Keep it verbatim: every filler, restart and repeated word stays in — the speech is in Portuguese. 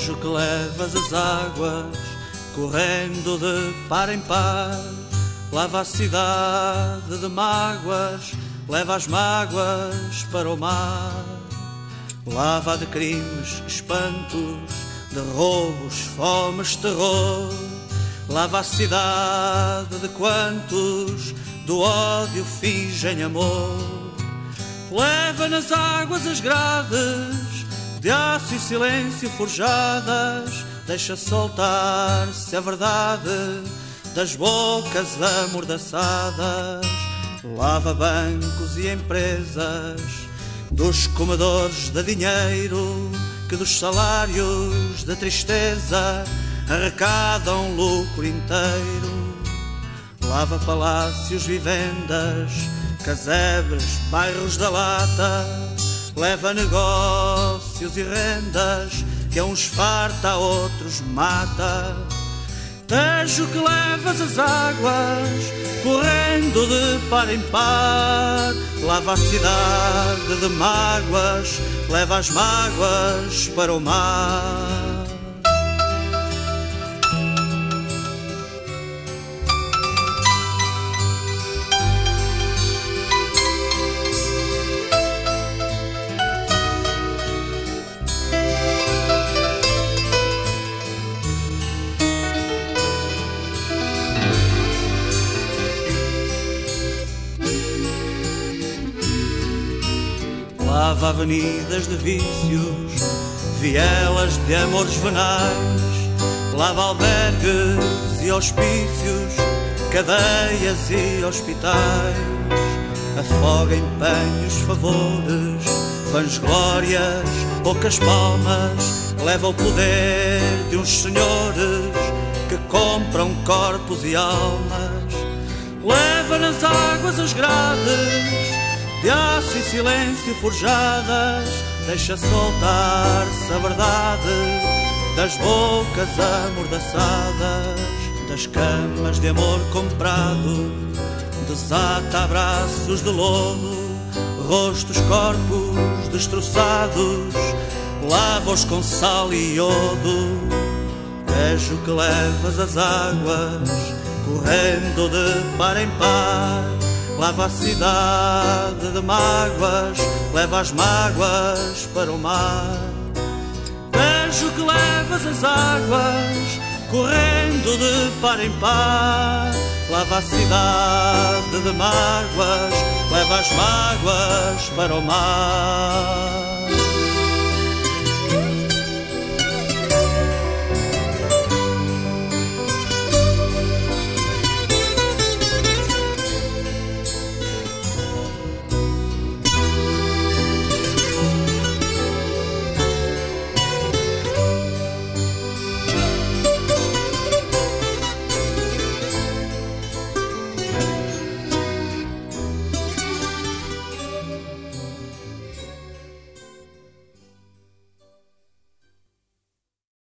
Tejo que levas as águas correndo de par em par, lava a cidade de mágoas, leva as mágoas para o mar. Lava de crimes, espantos, de roubos, fomes, terror. Lava a cidade de quantos do ódio fingem amor. Leva nas águas as grades de aço e silêncio forjadas. Deixa soltar-se a verdade das bocas amordaçadas. Lava bancos e empresas dos comedores de dinheiro, que dos salários da tristeza arrecadam lucro inteiro. Lava palácios, vivendas, casebres, bairros da lata. Leva negócios e rendas, que a uns farta, a outros mata. Tejo que levas as águas correndo de par em par, lava a cidade de mágoas, leva as mágoas para o mar. Lava avenidas de vícios, vielas de amores venais. Lava albergues e hospícios, cadeias e hospitais. Afoga empenhos, favores, vãs glórias, poucas palmas. Leva o poder de uns senhores que compram corpos e almas. Leva nas águas as grades de aço e silêncio forjadas. Deixa soltar-se a verdade das bocas amordaçadas, das camas de amor comprado. Desata abraços de lodo, rostos, corpos destroçados. Lava-os com sal e iodo. Tejo que levas as águas correndo de par em par, lava a cidade de mágoas, leva as mágoas para o mar. Tejo que levas as águas correndo de par em par, lava a cidade de mágoas, leva as mágoas para o mar.